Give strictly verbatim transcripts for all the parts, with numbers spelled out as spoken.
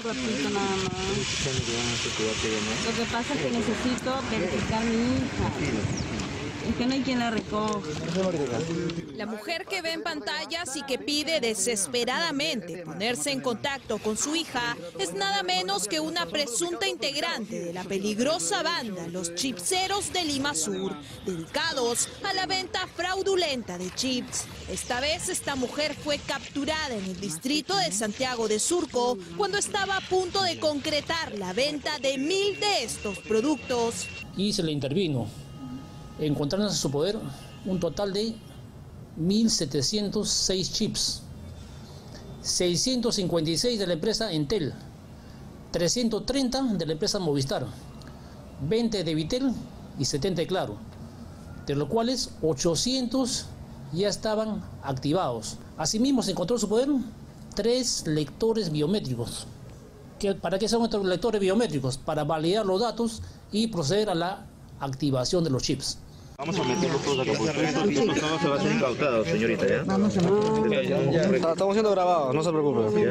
ratito nada más. Lo que pasa es que necesito verificar mi hija. Es que no hay quien la recoja. La mujer que ve en pantallas y que pide desesperadamente ponerse en contacto con su hija es nada menos que una presunta integrante de la peligrosa banda Los Chipseros de Lima Sur, dedicados a la venta fraudulenta de chips. Esta vez esta mujer fue capturada en el distrito de Santiago de Surco cuando estaba a punto de concretar la venta de mil de estos productos. Y se le intervino, encontrando en su poder un total de mil setecientos seis chips, seiscientos cincuenta y seis de la empresa Entel, trescientos treinta de la empresa Movistar, veinte de Vitel y setenta de Claro, de los cuales ochocientos ya estaban activados. Asimismo se encontró en su poder tres lectores biométricos. ¿Para qué son estos lectores biométricos? Para validar los datos y proceder a la activación de los chips. Vamos a meterlo todos acá por estos tipos no se va a ser incautado, señorita, ¿ya? Vamos a meter. Estamos siendo grabados, no se preocupe.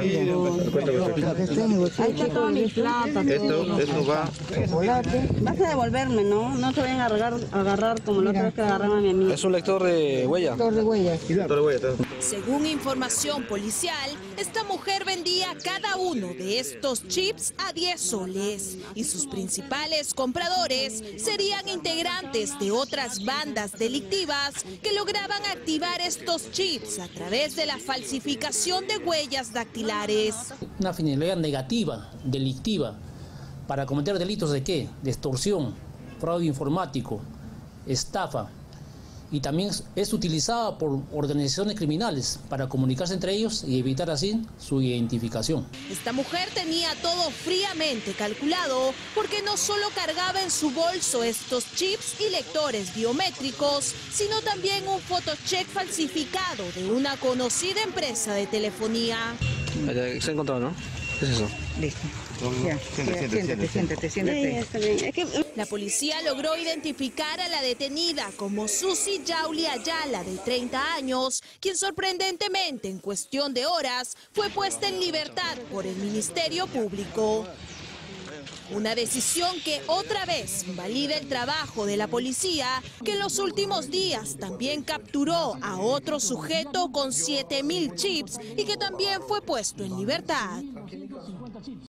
Ahí está toda mi plata. Esto, esto va... Vas a devolverme, ¿no? No te vayan a agarrar, agarrar como la otra vez que agarraron a mi amiga. Es un lector de huella. Lector de huellas. Según información policial, esta mujer vendía cada uno de estos chips a diez soles y sus principales compradores serían integrantes de otras bandas delictivas que lograban activar estos chips a través de la falsificación de huellas dactilares. Una finalidad negativa, delictiva, para cometer delitos de qué? De extorsión, fraude informático, estafa. Y también es utilizada por organizaciones criminales para comunicarse entre ellos y evitar así su identificación. Esta mujer tenía todo fríamente calculado porque no solo cargaba en su bolso estos chips y lectores biométricos, sino también un photocheck falsificado de una conocida empresa de telefonía. Se ha encontrado, ¿no? ¿Qué es eso? Listo. Ya, Siéntate, siéntate, siéntate, siéntate. La policía logró identificar a la detenida como Susi Yauli Ayala, de treinta años, quien sorprendentemente en cuestión de horas fue puesta en libertad por el Ministerio Público. Una decisión que otra vez invalida el trabajo de la policía, que en los últimos días también capturó a otro sujeto con siete mil chips y que también fue puesto en libertad.